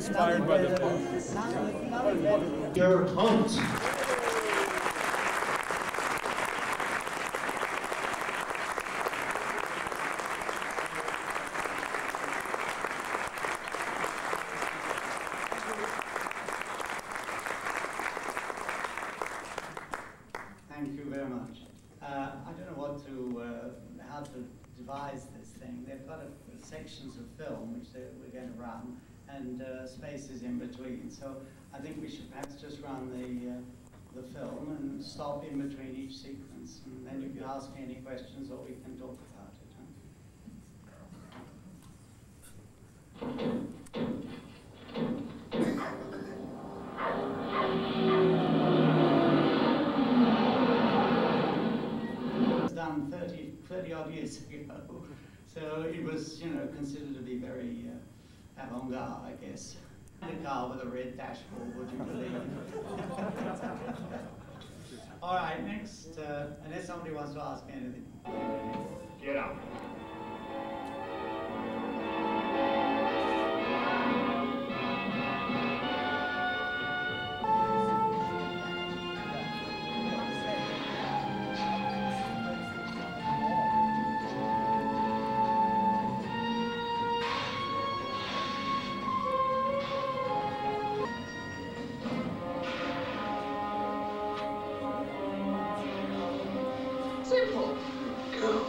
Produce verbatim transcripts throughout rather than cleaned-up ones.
inspired by the book. Your Hunt. Thank you very much. Uh, I don't know what to, uh, how to devise this thing. They've got a, sections of film which we're going to run, and uh, spaces in between. So I think we should perhaps just run the uh, the film and stop in between each sequence, and then you can ask me any questions or we can talk about it. Done thirty, thirty odd years ago, so it was, you know, considered to be very uh, avant-garde, I guess. A car with a red dashboard, would you believe? All right, next, uh, unless somebody wants to ask me anything. Get up. Simple. Go.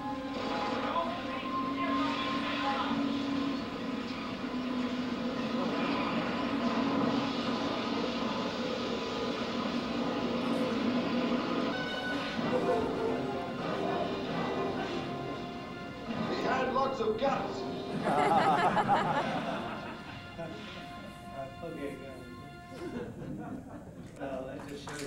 He had lots of guts. Okay, good. Well, that just shows you.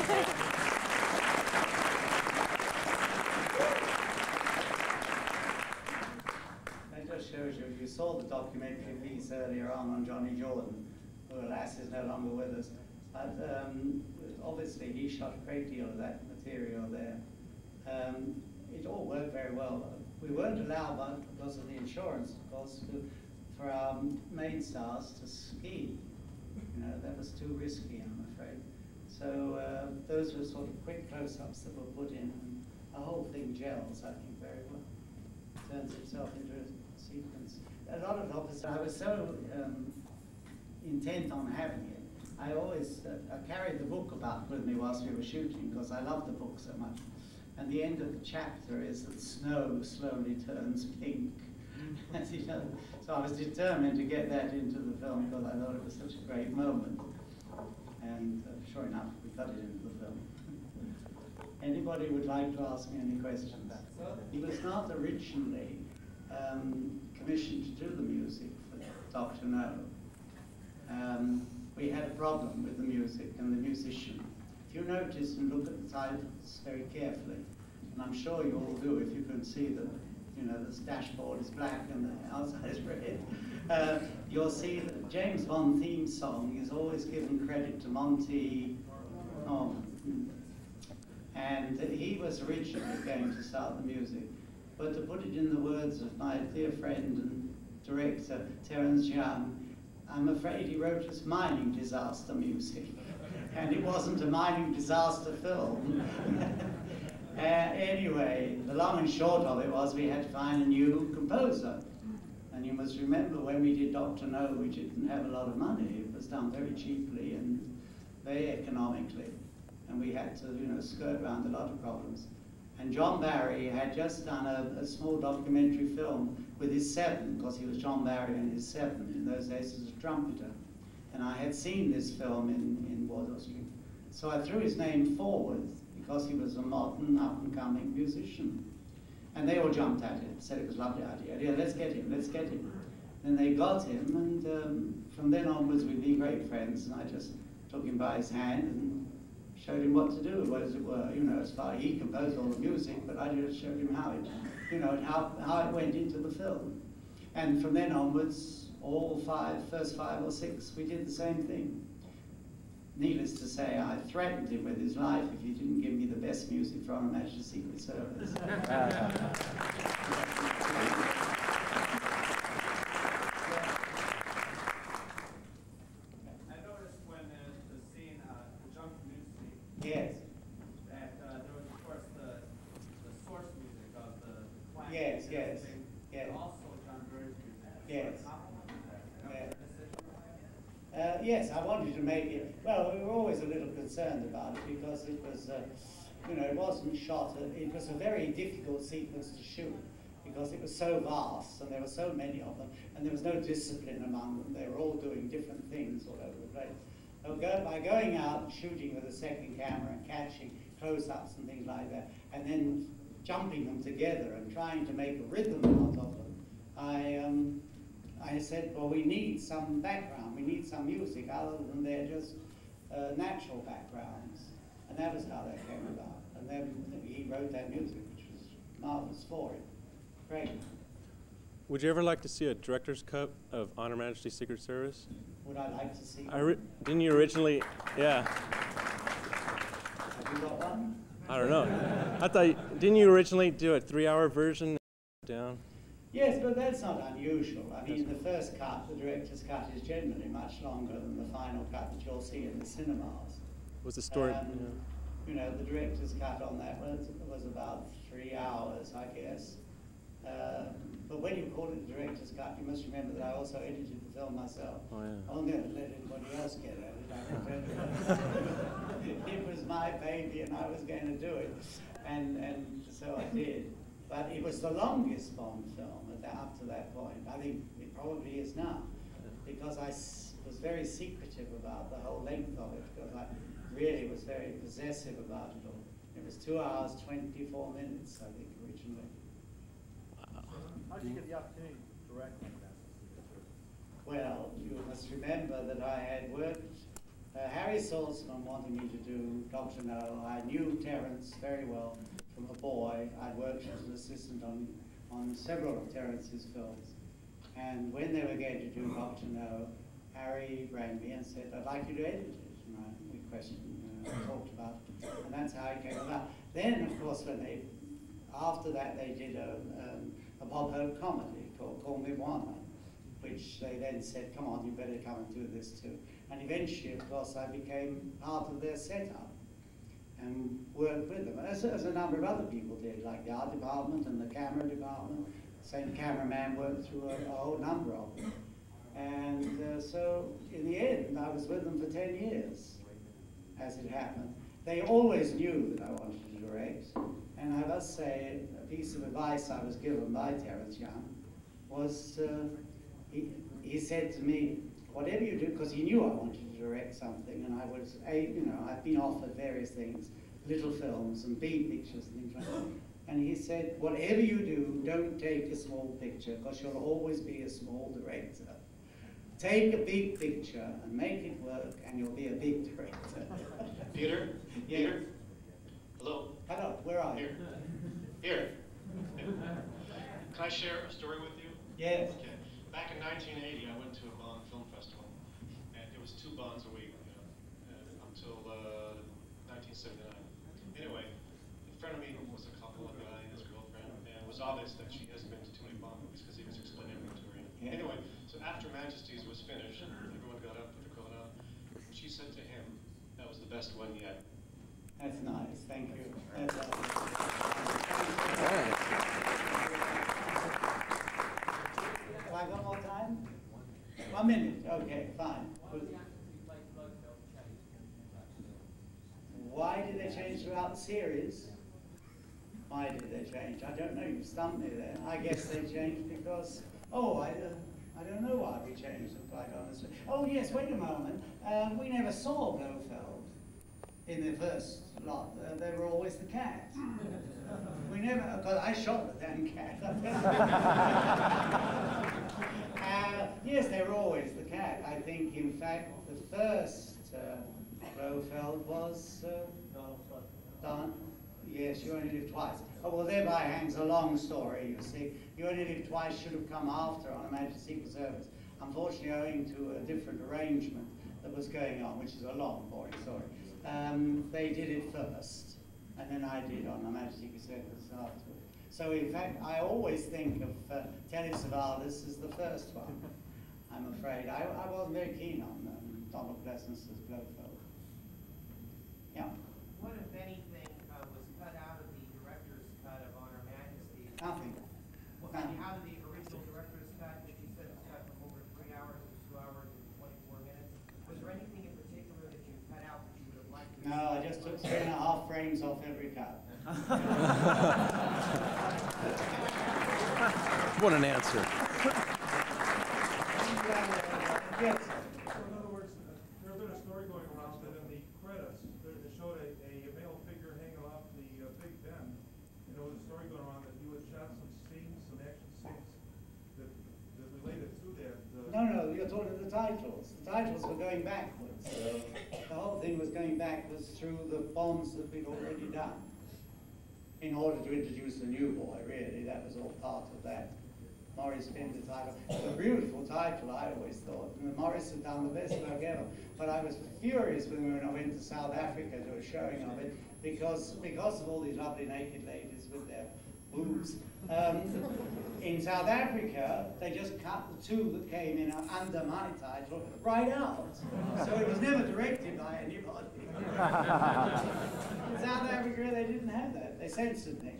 That just shows you. You saw the documentary piece earlier on on Johnny Jordan, who, alas, is no longer with us. But um, obviously, he shot a great deal of that material there. Um, it all worked very well. We weren't allowed, but because of the insurance, of course, to, for our main stars to ski. You know, that was too risky, I'm afraid. So uh, those were sort of quick close-ups that were put in, and the whole thing gels, I think, very well. Turns itself into a sequence. A lot of officers, I was so um, intent on having it. I always uh, I carried the book about with me whilst we were shooting because I love the book so much. And the end of the chapter is that snow slowly turns pink. As you know. So I was determined to get that into the film because I thought it was such a great moment. And uh, sure enough, we got it into the film. Anybody would like to ask me any questions? He was not originally um, commissioned to do the music for Doctor No. Um, we had a problem with the music and the musician. If you notice and look at the titles very carefully, and I'm sure you all do if you can see that, you know, this dashboard is black and the outside is red, uh, you'll see that James Bond theme song is always given credit to Monty Norman. And he was originally going to start the music, but to put it in the words of my dear friend and director, Terence Young, I'm afraid he wrote us mining disaster music, and it wasn't a mining disaster film. uh, anyway, the long and short of it was we had to find a new composer. And you must remember when we did Doctor No, we didn't have a lot of money. It was done very cheaply and very economically. And we had to, you know, skirt around a lot of problems. And John Barry had just done a, a small documentary film with his seven, because he was John Barry and his seven, in those days as a trumpeter. And I had seen this film in, in Wardour Street. So I threw his name forward because he was a modern, up-and-coming musician. And they all jumped at it, said it was a lovely idea. Yeah, let's get him, let's get him. Then they got him, and um, from then onwards we've been great friends, and I just took him by his hand and showed him what to do, as it were. You know, as far he composed all the music, but I just showed him how it, you know, how, how it went into the film. And from then onwards, all five, first five or six, we did the same thing. Needless to say, I threatened him with his life if he didn't give me the best music from Her Majesty's Secret Service. Yes, yes, yes. Yes. Yeah. Uh, yes, I wanted to make it, well, we were always a little concerned about it because it was, uh, you know, it wasn't shot, uh, it was a very difficult sequence to shoot because it was so vast and there were so many of them and there was no discipline among them. They were all doing different things all over the place. So go, by going out and shooting with a second camera and catching close-ups and things like that, and then jumping them together and trying to make a rhythm out of them, I, um, I said, well, we need some background, we need some music other than they're just uh, natural backgrounds. And that was how that came about. And then he wrote that music, which was marvelous for it. Great. Would you ever like to see a director's cut of On Her Majesty's Secret Service? Would I like to see I ri didn't you originally, yeah. Have you got one? I don't know. I thought, you, didn't you originally do a three-hour version down? Yes, but that's not unusual. I mean, the first cut, the director's cut, is generally much longer than the final cut that you'll see in the cinemas. Was the story? Um, yeah. You know, the director's cut on that was, was about three hours, I guess. Uh, but when you call it the director's cut, you must remember that I also edited the film myself. Oh, yeah. I won't let anybody else get at it. I it. It was my baby and I was going to do it. And, and so I did. But it was the longest Bond film at that, up to that point. I think it probably is now. Because I s was very secretive about the whole length of it. Because I really was very possessive about it all. It was two hours, twenty-four minutes, I think, originally. How did you get the opportunity to direct like that? Well, you must remember that I had worked, uh, Harry Saltzman wanted me to do Doctor No. I knew Terence very well from a boy. I'd worked as an assistant on, on several of Terence's films. And when they were going to do Doctor No, Harry rang me and said, I'd like you to edit it. And I, we questioned, uh, talked about it. And that's how it came about. Then, of course, when they, after that, they did a, um, a Bob Hope comedy called Call Me Warner, which they then said, come on, you better come and do this too. And eventually, of course, I became part of their setup and worked with them, as, as a number of other people did, like the art department and the camera department. The same cameraman worked through a, a whole number of them. And uh, so, in the end, I was with them for ten years, as it happened. They always knew that I wanted to direct, and I must say, a piece of advice I was given by Terence Young was, uh, he, he said to me, whatever you do, because he knew I wanted to direct something, and I was, a, you know, I've been offered various things, little films and B pictures and things like that. And he said, whatever you do, don't take a small picture, because you'll always be a small director. Take a big picture and make it work, and you'll be a big director. Peter? Yeah. Peter? Hello? Hello, where are you? Here. Here. Can I share a story with you? Yes. Okay. Back in nineteen eighty, I went to a Bond Film Festival, and it was two Bonds a week, you know, uh, until uh, nineteen seventy-nine. Anyway, in front of me was a couple, a guy and his girlfriend, and it was obvious that she hasn't been to too many Bond movies because he was explaining everything to her. Yeah. Anyway, so after Majesty's was finished, everyone got up, put their coat on. She said to him, that was the best one yet. That's nice, thank you. That's Have I got more time? One minute, okay, fine. Why did they change throughout the series? Why did they change? I don't know, you stumped me there. I guess they changed because, oh, I, uh, I don't know why we changed them, quite honestly. Oh yes, wait a moment. Um, we never saw Blofeld in the first lot. Uh, they were always the cat. We never, because I shot the damn cat. uh, yes, they were always the cat. I think, in fact, the first uh, Blofeld was uh, Don. Yes, You Only Live Twice. Oh, well, thereby hangs a long story, you see. You Only Live Twice should have come after On Her Majesty's Secret Service. Unfortunately, owing to a different arrangement that was going on, which is a long, boring story, um, they did it first, and then I did On Her Majesty's Secret Service afterwards. So, in fact, I always think of uh, Telly Savalas as the first one, I'm afraid. I, I wasn't very keen on um, Donald Pleasance as Blofeld. Yeah? What, if anything, uh, was cut out of the director's cut of On Her Majesty's? Nothing. took three and a half frames off every cut. What an answer. Yes. So in other words, uh, there's been a story going around that in the credits, there- they showed a, a male figure hanging off the uh, Big Ben, and there was a story going around that you had shot some scenes, some action scenes that, that related to that. Uh, No, no, you're talking the titles. The titles were going backwards. The whole thing was going backwards through the bombs that we'd already done. In order to introduce the new boy, really, that was all part of that. Morris pinned the title. It's a beautiful title, I always thought. And Morris had done the best work ever. But I was furious when I went to South Africa to a showing of it, because because of all these lovely naked ladies with their boobs. Um, in South Africa, they just cut the two that came in under my title right out. So it was never directed by anybody. In South Africa, they didn't have that. They censored me.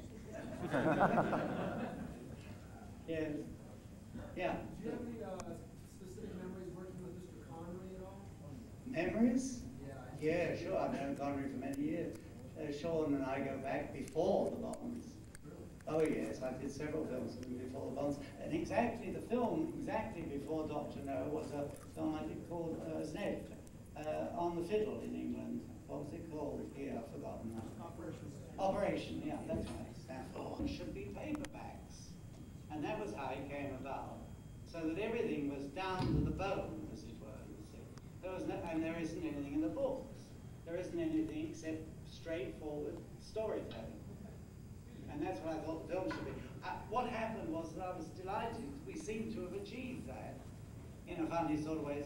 Yes. Yeah. Do you have any uh, specific memories working with Mister Connery at all? Memories? Yeah. Yeah, sure. I've known Connery for many years. Uh, Sean and I go back before the Bonds. Oh yes, I did several films with him before the Bonds. And exactly the film, exactly before Doctor No, was a film I did called uh, Zed, uh, on the fiddle in England. What was it called here? I've forgotten now. Operation. Operation, yeah, that's right. Stanford. Should be paperbacks. And that was how it came about. So that everything was down to the bone, as it were, you see. There was no, and there isn't anything in the books. There isn't anything except straightforward storytelling. And that's what I thought the film should be. Uh, what happened was that I was delighted. We seem to have achieved that in a funny sort of way.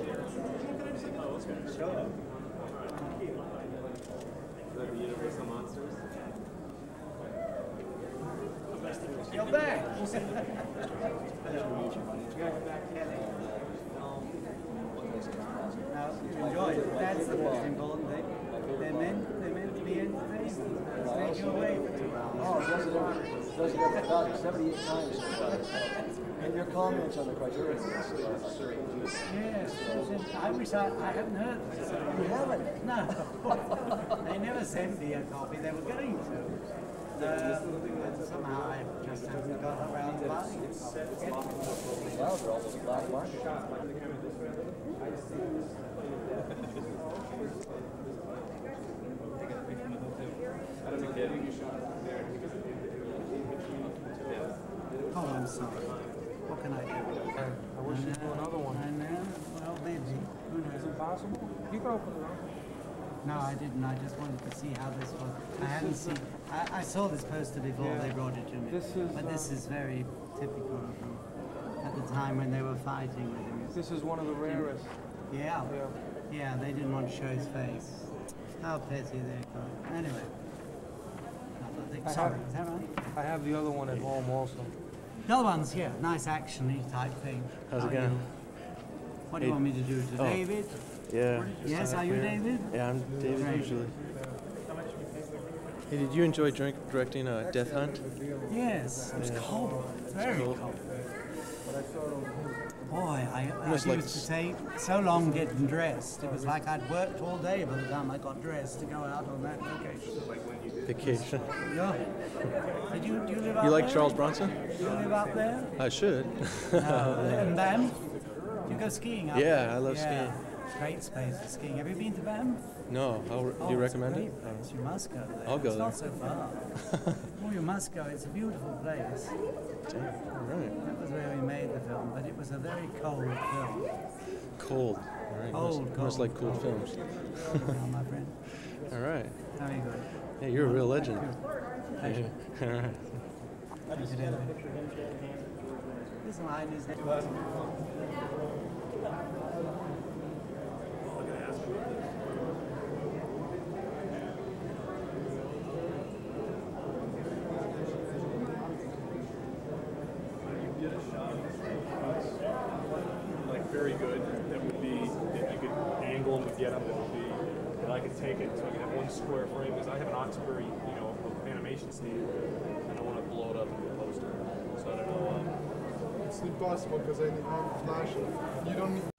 Sure. The Universal Monsters. You're back. Now, you enjoy it. That's the most important thing. They're meant, they're meant to be entertaining. Take you away for two hours. Oh, Resident, Resident about seventy-eight times. And your comments on the Criterion are great too. Yes, I wish I, I haven't heard this. You haven't? No. They never sent me a copy. They were going to. Uh, and somehow I just haven't got around to buying it. Well, they're almost black market. Oh, I'm sorry. What can I do? I wish you'd do another one. I know. Well, maybe. Who knows? Is it possible? You can open it up. No, I didn't. I just wanted to see how this was. I hadn't seen. I, I saw this poster before Yeah. they brought it to me. This is, but this uh, is very typical of them. At the time when they were fighting with him. This is one of the rarest. Yeah. Yeah. Yeah, they didn't want to show his face. How petty they got. Anyway. I Sorry, have- is that right? I have the other one at home also. The other one's here. Nice action-y type thing. How's it How are going? you? What do you Hey. want me to do? To Oh. David? Yeah. Yes, are you David? Yeah, I'm David Great. usually. Hey, did you enjoy direct, directing uh, Death Hunt? Yes, it was Yeah. cold. Very cold. cold. Boy, I, I Almost used like to take so long getting dressed. It was like I'd worked all day by the time I got dressed to go out on that location. Vacation. Yeah. Did you, do you live out You like there? Charles Bronson? Do you live out there? I should. No. And Banff? You go skiing out Yeah, there? I love yeah. Great space for skiing. Have you been to Banff? No, how, do Oh, you it's a recommend great it? place. You must go there. I'll go it's there. not so far. Oh, you must go. It's a beautiful place. Damn, all right. That was where we made the film, but it was a very cold film. Cold. All right. Cold, must, must cold, like cold cold. films. Now, my friend. All right. Very good. Hey, you're a real legend. Thank you. Yeah. All right. Thank you, David. This line is like very good that would be that you could angle and would get them that would be that I could take it so I could have one square frame because I have an Oxbury, you know, animation stand and I want to blow it up into a poster. So I don't know. Um, It's impossible because I need one flash. You don't need